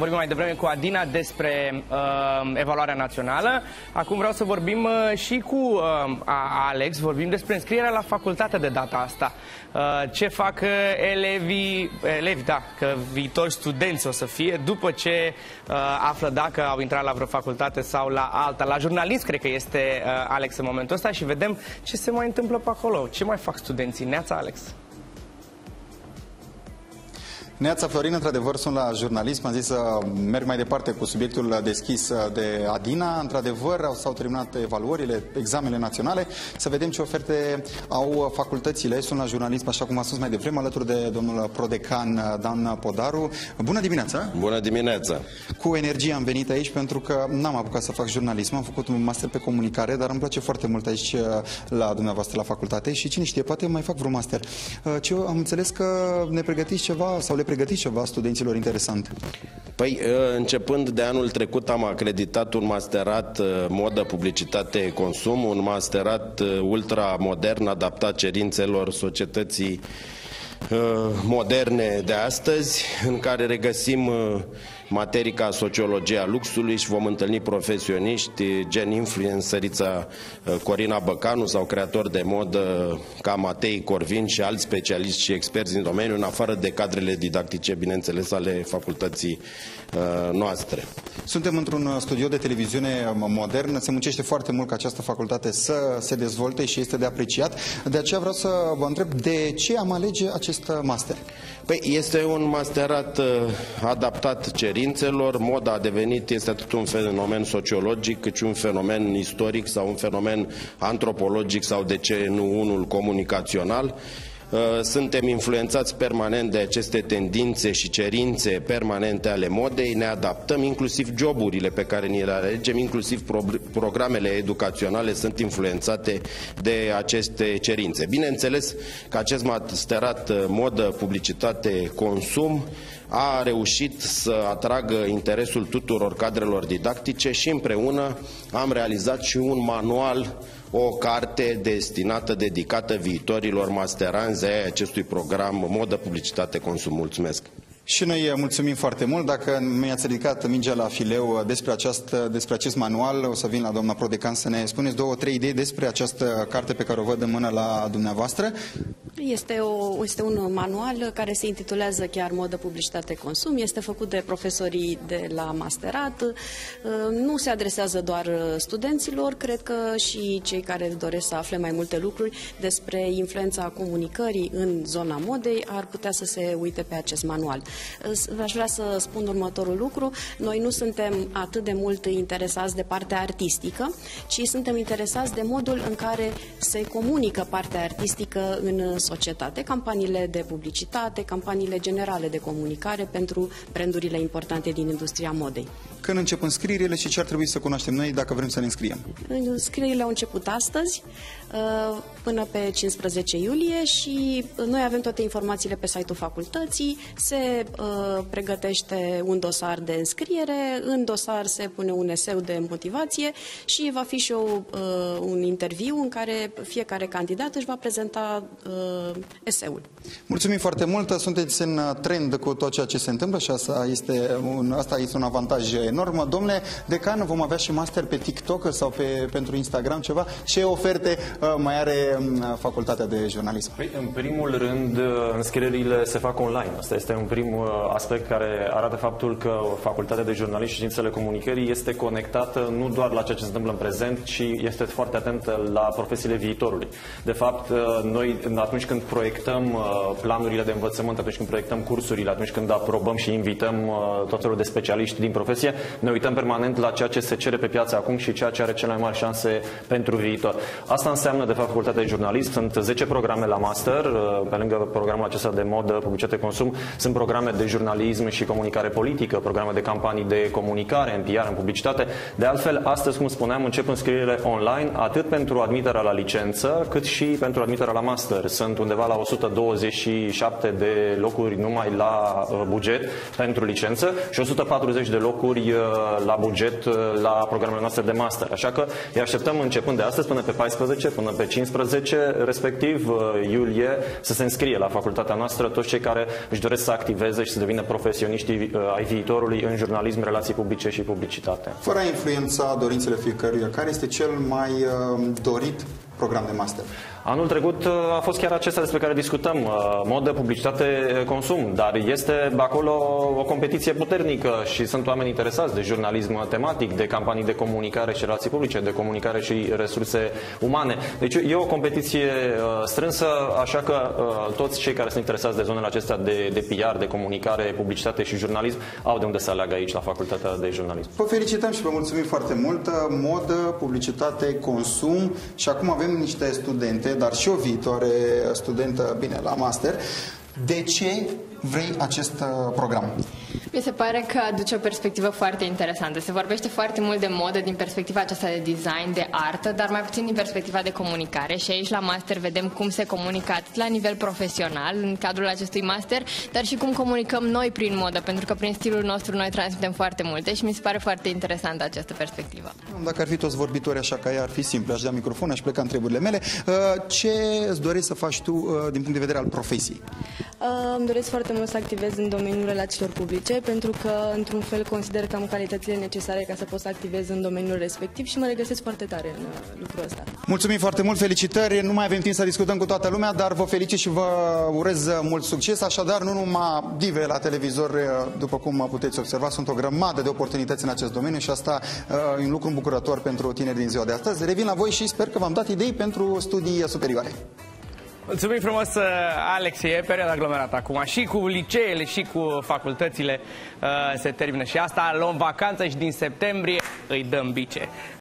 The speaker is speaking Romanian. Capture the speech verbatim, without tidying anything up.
Vorbim mai devreme cu Adina despre uh, evaluarea națională. Acum vreau să vorbim uh, și cu uh, Alex. Vorbim despre înscrierea la facultate de data asta. Uh, ce fac uh, elevii, elevi, da, că viitori studenți o să fie, după ce uh, află dacă au intrat la vreo facultate sau la alta. La jurnalist, cred că este uh, Alex în momentul ăsta și vedem ce se mai întâmplă pe acolo. Ce mai fac studenții? Neața, Alex. Neața, Florin, într-adevăr sunt la jurnalism, am zis să merg mai departe cu subiectul deschis de Adina. Într-adevăr s-au terminat evaluările, examenele naționale, să vedem ce oferte au facultățile. Sunt la jurnalism, așa cum a spus mai devreme, alături de domnul prodecan Dan Podaru. Bună dimineața! Bună dimineața! Cu energie am venit aici pentru că n-am apucat să fac jurnalism, am făcut un master pe comunicare, dar îmi place foarte mult aici la dumneavoastră la facultate și cine știe, poate mai fac vreun master. Ce am înțeles că ne pregătiți ceva sau le pregătiți ceva studenților interesant? Păi, începând de anul trecut am acreditat un masterat modă, publicitate, consum, un masterat ultramodern adaptat cerințelor societății moderne de astăzi, în care regăsim materii ca sociologia luxului și vom întâlni profesioniști gen influențărița Corina Băcanu sau creatori de modă ca Matei Corvin și alți specialiști și experți din domeniu, în afară de cadrele didactice, bineînțeles, ale facultății noastre. Suntem într-un studio de televiziune modern, se muncește foarte mult ca această facultate să se dezvolte și este de apreciat. De aceea vreau să vă întreb de ce am alege acest master? Păi este un masterat adaptat cerințelor. Moda a devenit, este atât un fenomen sociologic cât și un fenomen istoric sau un fenomen antropologic sau de ce nu unul comunicațional. Suntem influențați permanent de aceste tendințe și cerințe permanente ale modei, ne adaptăm, inclusiv joburile pe care ni le alegem, inclusiv pro programele educaționale sunt influențate de aceste cerințe. Bineînțeles că acest masterat modă, publicitate, consum a reușit să atragă interesul tuturor cadrelor didactice și împreună am realizat și un manual, o carte destinată, dedicată viitorilor masteranzi ai acestui program modă, publicitate, consum. Mulțumesc! Și noi mulțumim foarte mult. Dacă mi-ați ridicat mingea la fileu despre, această, despre acest manual, o să vin la doamna prodecan să ne spuneți două, trei idei despre această carte pe care o văd în mână la dumneavoastră. Este, o, este un manual care se intitulează chiar Modă, Publicitate, Consum. Este făcut de profesorii de la masterat. Nu se adresează doar studenților, cred că și cei care doresc să afle mai multe lucruri despre influența comunicării în zona modei ar putea să se uite pe acest manual. Aș vrea să spun următorul lucru. Noi nu suntem atât de mult interesați de partea artistică, ci suntem interesați de modul în care se comunică partea artistică în societate, campaniile de publicitate, campaniile generale de comunicare pentru brandurile importante din industria modei. Când încep înscrierile și ce ar trebui să cunoaștem noi dacă vrem să ne înscriem? Înscrierile au început astăzi până pe cincisprezece iulie și noi avem toate informațiile pe site-ul facultății. Se uh, pregătește un dosar de înscriere, în dosar se pune un eseu de motivație și va fi și o, uh, un interviu în care fiecare candidat își va prezenta uh, eseul. Mulțumim foarte mult, sunteți în trend cu tot ceea ce se întâmplă și asta este un, asta este un avantaj enorm. Domnule decan, vom avea și master pe TikTok sau pe, pentru Instagram ceva? Ce oferte uh, mai are uh, facultatea de jurnalism? Păi, în primul rând, înscrierile se fac online. Asta este un prim aspect care arată faptul că facultatea de jurnalism și științele comunicării este conectată nu doar la ceea ce se întâmplă în prezent, ci este foarte atentă la profesiile viitorului. De fapt, noi atunci când proiectăm planurile de învățământ, atunci când proiectăm cursurile, atunci când aprobăm și invităm tot felul de specialiști din profesie, ne uităm permanent la ceea ce se cere pe piață acum și ceea ce are cele mai mari șanse pentru viitor. Asta înseamnă, de fapt, facultatea de jurnalism. Sunt zece programe la master, pe lângă programul acesta de modă, publicitate, consum, sunt programe de jurnalism și comunicare politică, programe de campanii de comunicare, în P R, în publicitate. De altfel, astăzi, cum spuneam, încep înscrierile online, atât pentru admiterea la licență, cât și pentru admiterea la master. Sunt sunt undeva la o sută douăzeci și șapte de locuri numai la buget pentru licență și o sută patruzeci de locuri la buget la programele noastre de master. Așa că îi așteptăm începând de astăzi până pe paisprezece, până pe cincisprezece, respectiv iulie, să se înscrie la facultatea noastră toți cei care își doresc să activeze și să devină profesioniștii ai viitorului în jurnalism, relații publice și publicitate. Fără a influența dorințele fiecăruia, care este cel mai uh, dorit program de master? Anul trecut a fost chiar acesta despre care discutăm, modă, publicitate, consum, dar este acolo o competiție puternică și sunt oameni interesați de jurnalism tematic, de campanii de comunicare și relații publice, de comunicare și resurse umane. Deci e o competiție strânsă, așa că toți cei care sunt interesați de zonele acestea de, de P R, de comunicare, publicitate și jurnalism au de unde să aleagă aici la Facultatea de Jurnalism. Vă felicităm și vă mulțumim foarte mult. Modă, publicitate, consum și acum avem niște studente, dar și o viitoare studentă, bine, la master. De ce vrei acest program? Mi se pare că aduce o perspectivă foarte interesantă. Se vorbește foarte mult de modă din perspectiva aceasta de design, de artă, dar mai puțin din perspectiva de comunicare. Și aici la master vedem cum se comunică atât la nivel profesional, în cadrul acestui master, dar și cum comunicăm noi prin modă, pentru că prin stilul nostru noi transmitem foarte multe și mi se pare foarte interesantă această perspectivă. Dacă ar fi toți vorbitori așa ca ea, ar fi simplu. Aș da microfon, aș pleca întrebările mele. Ce îți dorești să faci tu din punct de vedere al profesiei? Îmi doresc foarte mult să activez în domeniul relațiilor publice, pentru că, într-un fel, consider că am calitățile necesare ca să pot să activez în domeniul respectiv și mă regăsesc foarte tare în lucrul ăsta. Mulțumim foarte mult, felicitări! Nu mai avem timp să discutăm cu toată lumea, dar vă felicit și vă urez mult succes. Așadar, nu numai dive la televizor, după cum puteți observa, sunt o grămadă de oportunități în acest domeniu și asta e un lucru îmbucurător pentru tineri din ziua de astăzi. Revin la voi și sper că v-am dat idei pentru studii superioare. Mulțumim frumos, Alex, e perioada aglomerată acum și cu liceele și cu facultățile uh, se termină și asta, luăm vacanță și din septembrie îi dăm bice.